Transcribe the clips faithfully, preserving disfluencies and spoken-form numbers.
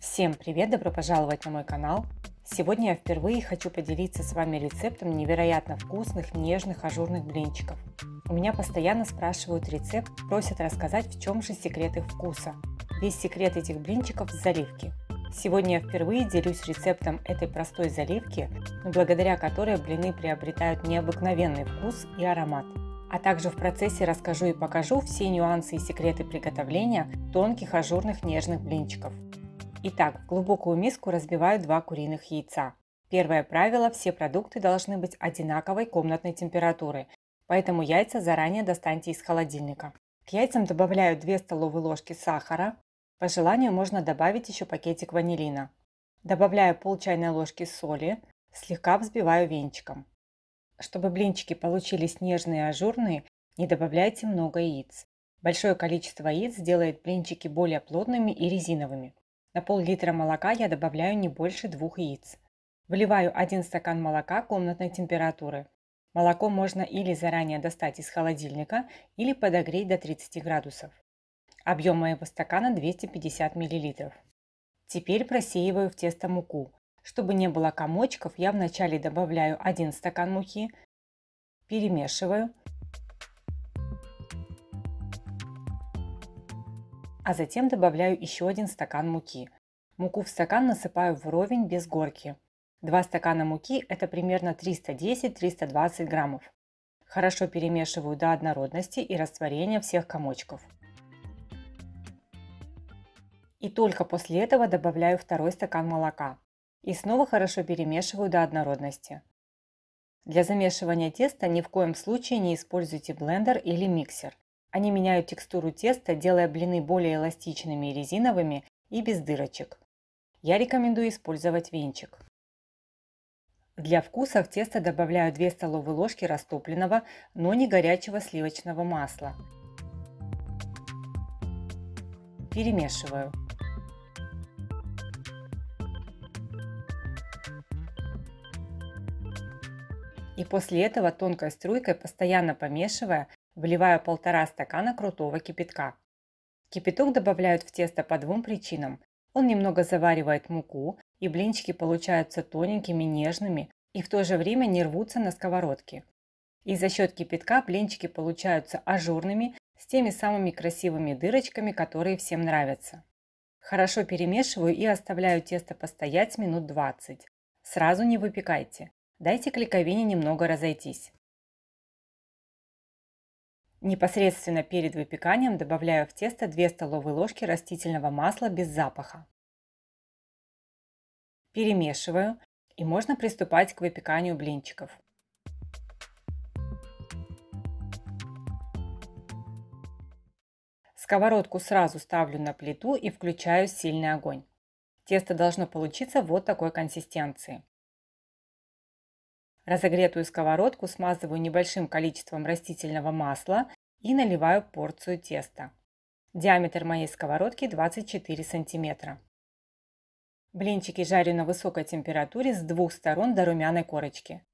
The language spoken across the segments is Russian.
Всем привет! Добро пожаловать на мой канал! Сегодня я впервые хочу поделиться с вами рецептом невероятно вкусных, нежных, ажурных блинчиков. У меня постоянно спрашивают рецепт, просят рассказать, в чем же секрет их вкуса. Весь секрет этих блинчиков в заливке. Сегодня я впервые делюсь рецептом этой простой заливки, но благодаря которой блины приобретают необыкновенный вкус и аромат. А также в процессе расскажу и покажу все нюансы и секреты приготовления тонких, ажурных, нежных блинчиков. Итак, в глубокую миску разбиваю два куриных яйца. Первое правило – все продукты должны быть одинаковой комнатной температуры, поэтому яйца заранее достаньте из холодильника. К яйцам добавляю две столовые ложки сахара. По желанию можно добавить еще пакетик ванилина. Добавляю пол чайной ложки соли, слегка взбиваю венчиком. Чтобы блинчики получились нежные и ажурные, не добавляйте много яиц. Большое количество яиц сделает блинчики более плотными и резиновыми. На пол-литра молока я добавляю не больше двух яиц. Выливаю один стакан молока комнатной температуры. Молоко можно или заранее достать из холодильника, или подогреть до тридцати градусов. Объем моего стакана двести пятьдесят миллилитров. Теперь просеиваю в тесто муку. Чтобы не было комочков, я вначале добавляю один стакан муки, перемешиваю, а затем добавляю еще один стакан муки. Муку в стакан насыпаю вровень без горки. два стакана муки – это примерно триста десять — триста двадцать граммов. Хорошо перемешиваю до однородности и растворения всех комочков. И только после этого добавляю второй стакан молока. И снова хорошо перемешиваю до однородности. Для замешивания теста ни в коем случае не используйте блендер или миксер. Они меняют текстуру теста, делая блины более эластичными и резиновыми и без дырочек. Я рекомендую использовать венчик. Для вкуса в тесто добавляю две столовые ложки растопленного, но не горячего сливочного масла. Перемешиваю. И после этого тонкой струйкой, постоянно помешивая, вливаю полтора стакана крутого кипятка. Кипяток добавляют в тесто по двум причинам. Он немного заваривает муку, и блинчики получаются тоненькими, нежными и в то же время не рвутся на сковородке. И за счет кипятка блинчики получаются ажурными, с теми самыми красивыми дырочками, которые всем нравятся. Хорошо перемешиваю и оставляю тесто постоять минут двадцать. Сразу не выпекайте. Дайте клейковине немного разойтись. Непосредственно перед выпеканием добавляю в тесто две столовые ложки растительного масла без запаха. Перемешиваю, и можно приступать к выпеканию блинчиков. Сковородку сразу ставлю на плиту и включаю сильный огонь. Тесто должно получиться вот такой консистенции. Разогретую сковородку смазываю небольшим количеством растительного масла и наливаю порцию теста. Диаметр моей сковородки двадцать четыре сантиметра. Блинчики жарю на высокой температуре с двух сторон до румяной корочки.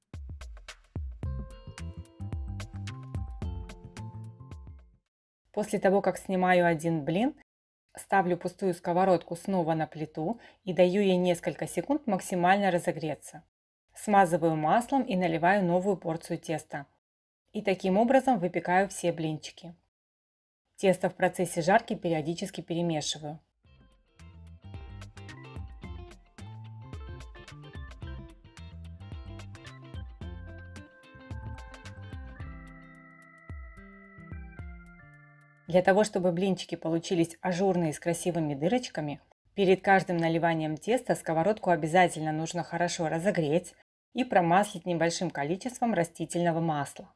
После того, как снимаю один блин, ставлю пустую сковородку снова на плиту и даю ей несколько секунд максимально разогреться. Смазываю маслом и наливаю новую порцию теста. И таким образом выпекаю все блинчики. Тесто в процессе жарки периодически перемешиваю. Для того, чтобы блинчики получились ажурные с красивыми дырочками, перед каждым наливанием теста сковородку обязательно нужно хорошо разогреть и промаслить небольшим количеством растительного масла.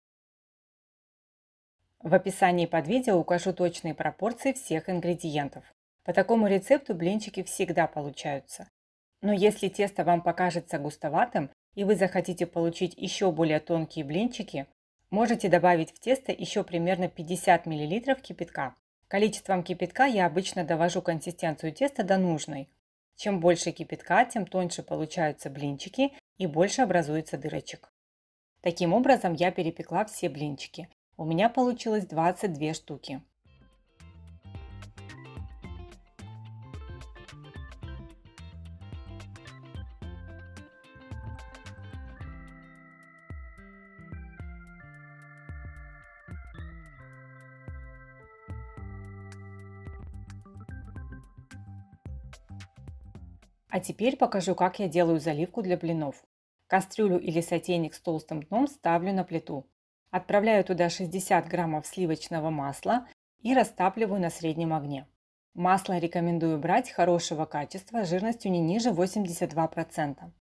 В описании под видео укажу точные пропорции всех ингредиентов. По такому рецепту блинчики всегда получаются. Но если тесто вам покажется густоватым и вы захотите получить еще более тонкие блинчики, можете добавить в тесто еще примерно пятьдесят миллилитров кипятка. Количеством кипятка я обычно довожу консистенцию теста до нужной. Чем больше кипятка, тем тоньше получаются блинчики и больше образуется дырочек. Таким образом я перепекла все блинчики. У меня получилось двадцать две штуки. А теперь покажу, как я делаю заливку для блинов. Кастрюлю или сотейник с толстым дном ставлю на плиту. Отправляю туда шестьдесят граммов сливочного масла и растапливаю на среднем огне. Масло рекомендую брать хорошего качества, жирностью не ниже восемьдесят два процента.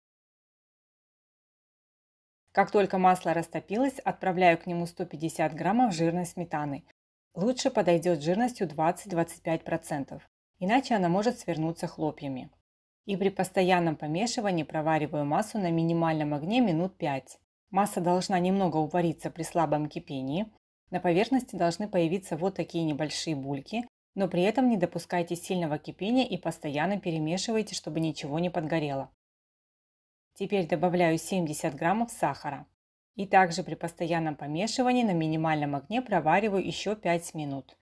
Как только масло растопилось, отправляю к нему сто пятьдесят граммов жирной сметаны. Лучше подойдет жирностью двадцать-двадцать пять процентов, иначе она может свернуться хлопьями. И при постоянном помешивании провариваю массу на минимальном огне минут пять. Масса должна немного увариться при слабом кипении. На поверхности должны появиться вот такие небольшие бульки, но при этом не допускайте сильного кипения и постоянно перемешивайте, чтобы ничего не подгорело. Теперь добавляю семьдесят граммов сахара. И также при постоянном помешивании на минимальном огне провариваю еще пять минут.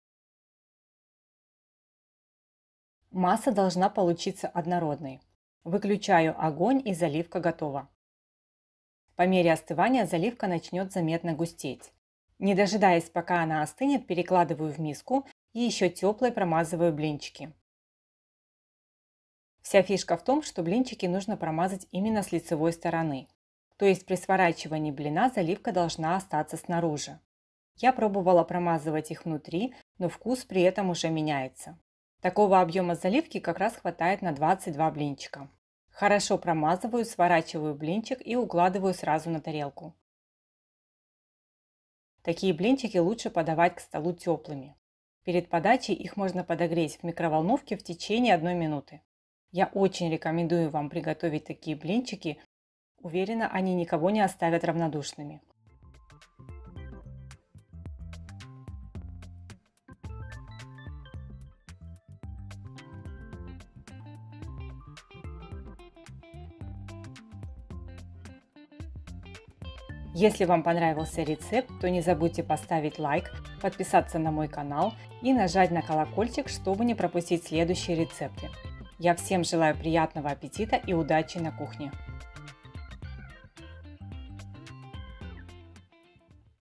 Масса должна получиться однородной. Выключаю огонь и заливка готова. По мере остывания заливка начнет заметно густеть. Не дожидаясь, пока она остынет, перекладываю в миску и еще теплой промазываю блинчики. Вся фишка в том, что блинчики нужно промазать именно с лицевой стороны. То есть при сворачивании блина заливка должна остаться снаружи. Я пробовала промазывать их внутри, но вкус при этом уже меняется. Такого объема заливки как раз хватает на двадцать два блинчика. Хорошо промазываю, сворачиваю блинчик и укладываю сразу на тарелку. Такие блинчики лучше подавать к столу теплыми. Перед подачей их можно подогреть в микроволновке в течение одной минуты. Я очень рекомендую вам приготовить такие блинчики. Уверена, они никого не оставят равнодушными. Если вам понравился рецепт, то не забудьте поставить лайк, подписаться на мой канал и нажать на колокольчик, чтобы не пропустить следующие рецепты. Я всем желаю приятного аппетита и удачи на кухне!